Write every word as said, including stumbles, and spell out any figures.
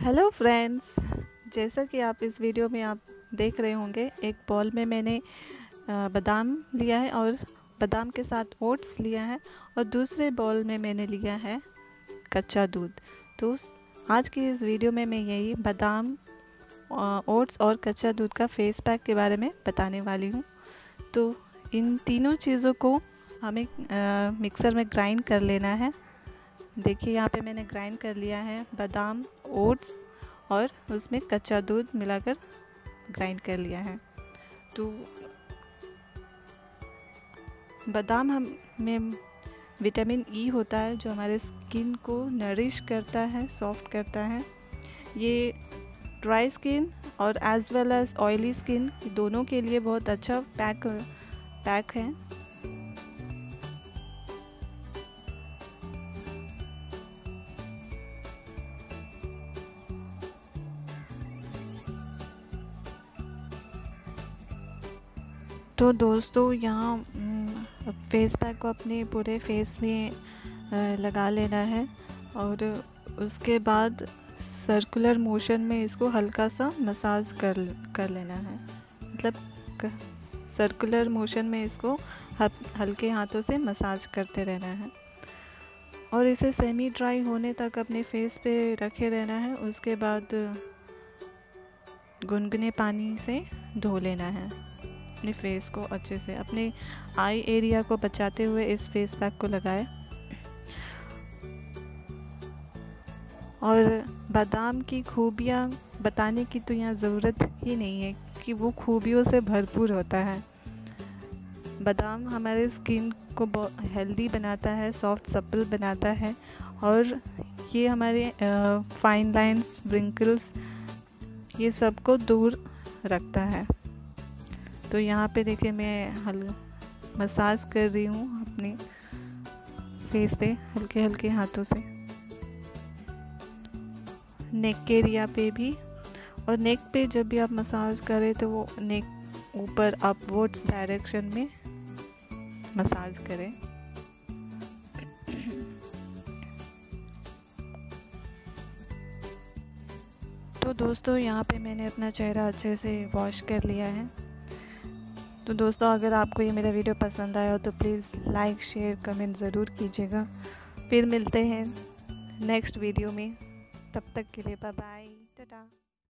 Hello friends, जैसा कि आप इस वीडियो में आप देख रहे होंगे, एक बॉल में मैंने बादाम लिया है और बादाम के साथ ओट्स लिया है और दूसरे बॉल में मैंने लिया है कच्चा दूध। तो आज की इस वीडियो में मैं यही बादाम, ओट्स और कच्चा दूध का फेस पैक के बारे में बताने वाली हूँ। तो इन तीनों चीज़ों को हमें आ, मिक्सर में ग्राइंड कर लेना है। देखिए यहाँ पे मैंने ग्राइंड कर लिया है बादाम, ओट्स और उसमें कच्चा दूध मिलाकर ग्राइंड कर लिया है। तो बादाम हम में विटामिन ई होता है जो हमारे स्किन को नरिश करता है, सॉफ्ट करता है। ये ड्राई स्किन और as well as oily skin दोनों के लिए बहुत अच्छा पैक पैक है। तो दोस्तों यहाँ फेस पैक को अपने पूरे फेस में लगा लेना है और उसके बाद सर्कुलर मोशन में इसको हल्का सा मसाज कर कर लेना है। मतलब सर्कुलर मोशन में इसको हल्के हाथों से मसाज करते रहना है और इसे सेमी ड्राई होने तक अपने फेस पे रखे रहना है। उसके बाद गुनगुने पानी से धो लेना है अपने फेस को अच्छे से। अपने आई एरिया को बचाते हुए इस फेस पैक को लगाएं। और बादाम की खूबियाँ बताने की तो यहाँ ज़रूरत ही नहीं है कि वो खूबियों से भरपूर होता है। बादाम हमारे स्किन को बहुत हेल्दी बनाता है, सॉफ्ट सप्पल बनाता है और ये हमारे फाइन लाइंस, व्रिंकल्स, ये सब को दूर रखता है। तो यहाँ पे देखिए मैं हल मसाज कर रही हूँ अपने फेस पे हल्के हल्के हाथों से, नेक के एरिया पे भी। और नेक पे जब भी आप मसाज करें तो वो नेक ऊपर अपवर्ड्स डायरेक्शन में मसाज करें। तो दोस्तों यहाँ पे मैंने अपना चेहरा अच्छे से वॉश कर लिया है। तो दोस्तों अगर आपको ये मेरा वीडियो पसंद आया हो तो प्लीज़ लाइक, शेयर, कमेंट ज़रूर कीजिएगा। फिर मिलते हैं नेक्स्ट वीडियो में, तब तक के लिए बाय बाय, टाटा।